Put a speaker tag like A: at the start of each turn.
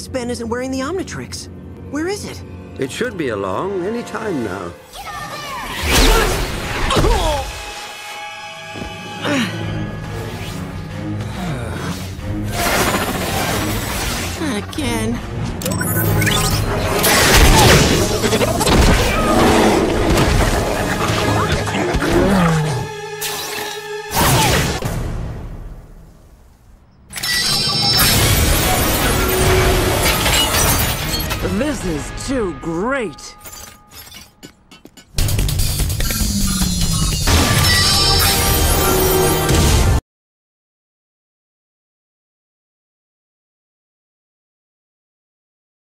A: Ben isn't wearing the Omnitrix. Where is it?
B: It should be along any time now.
A: Not again.
C: This is too great!